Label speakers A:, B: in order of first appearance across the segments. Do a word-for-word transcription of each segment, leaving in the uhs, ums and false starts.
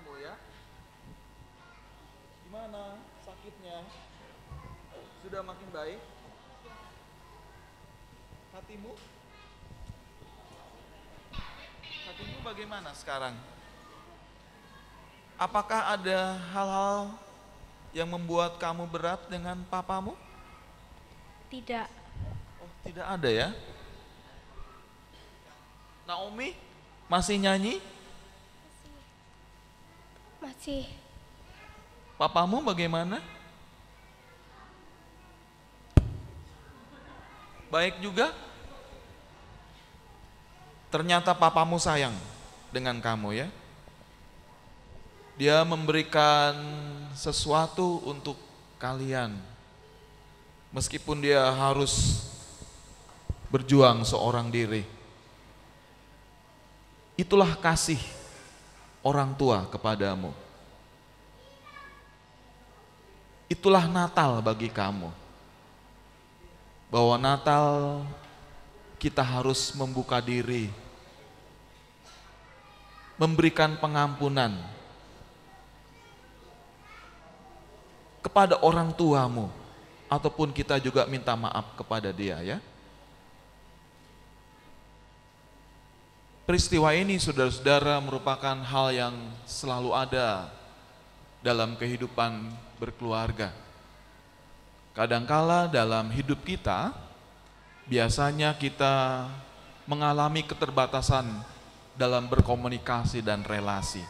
A: papamu ya. Gimana sakitnya? Sudah makin baik? Hatimu? Hatimu bagaimana sekarang? Apakah ada hal-hal yang membuat kamu berat dengan papamu?
B: Tidak.
A: Oh, tidak ada ya? Naomi masih nyanyi?
B: Masih.
A: Papamu bagaimana? Baik juga? Ternyata papamu sayang dengan kamu ya. Dia memberikan sesuatu untuk kalian. Meskipun dia harus berjuang seorang diri. Itulah kasih orang tua kepadamu. Itulah Natal bagi kamu. Bahwa Natal kita harus membuka diri, memberikan pengampunan kepada orang tuamu, ataupun kita juga minta maaf kepada dia ya. Peristiwa ini saudara-saudara merupakan hal yang selalu ada dalam kehidupan berkeluarga. Kadangkala dalam hidup kita, biasanya kita mengalami keterbatasan dalam berkomunikasi dan relasi.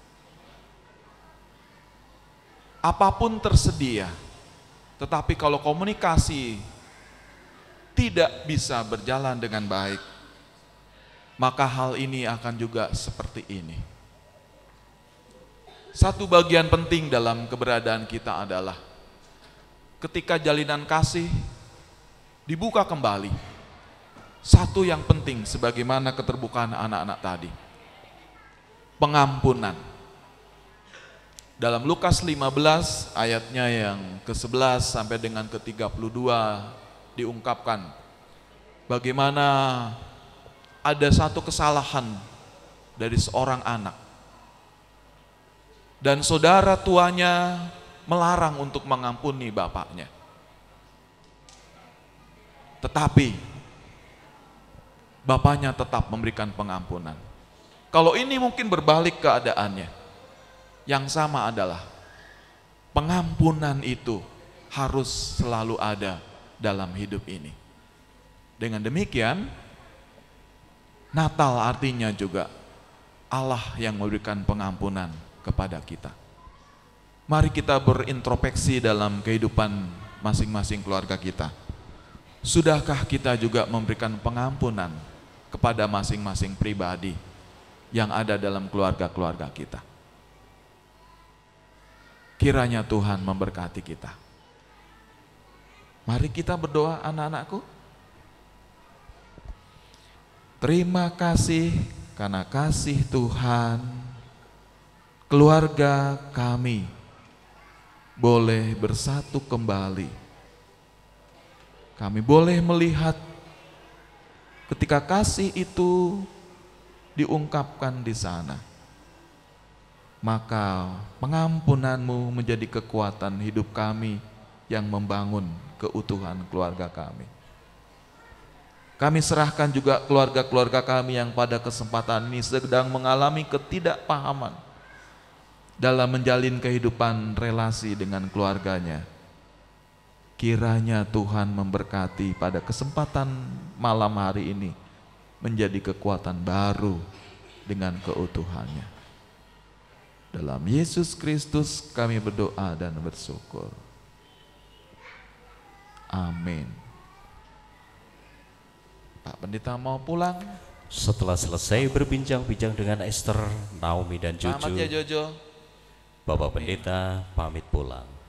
A: Apapun tersedia, tetapi kalau komunikasi tidak bisa berjalan dengan baik, maka hal ini akan juga seperti ini. Satu bagian penting dalam keberadaan kita adalah ketika jalinan kasih dibuka kembali. Satu yang penting sebagaimana keterbukaan anak-anak tadi, pengampunan. Dalam Lukas lima belas ayatnya yang ke sebelas sampai dengan ke tiga puluh dua diungkapkan bagaimana ada satu kesalahan dari seorang anak dan saudara tuanya melarang untuk mengampuni bapaknya. Tetapi bapaknya tetap memberikan pengampunan. Kalau ini mungkin berbalik keadaannya. Yang sama adalah pengampunan itu harus selalu ada dalam hidup ini. Dengan demikian, Natal artinya juga Allah yang memberikan pengampunan kepada kita. Mari kita berintrospeksi dalam kehidupan masing-masing keluarga kita. Sudahkah kita juga memberikan pengampunan kepada masing-masing pribadi yang ada dalam keluarga-keluarga kita? Kiranya Tuhan memberkati kita. Mari kita berdoa anak-anakku. Terima kasih karena kasih Tuhan, keluarga kami boleh bersatu kembali. Kami boleh melihat ketika kasih itu diungkapkan di sana. Maka pengampunanmu menjadi kekuatan hidup kami yang membangun keutuhan keluarga kami. Kami serahkan juga keluarga-keluarga kami yang pada kesempatan ini sedang mengalami ketidakpahaman dalam menjalin kehidupan relasi dengan keluarganya. Kiranya Tuhan memberkati pada kesempatan malam hari ini menjadi kekuatan baru dengan keutuhannya. Dalam Yesus Kristus kami berdoa dan bersyukur. Amin. Pak Pendeta mau pulang?
C: Setelah selesai berbincang-bincang dengan Esther, Naomi dan
A: Selamat
C: Jojo,
A: ya Jojo.
C: Bapak Pendeta pamit pulang.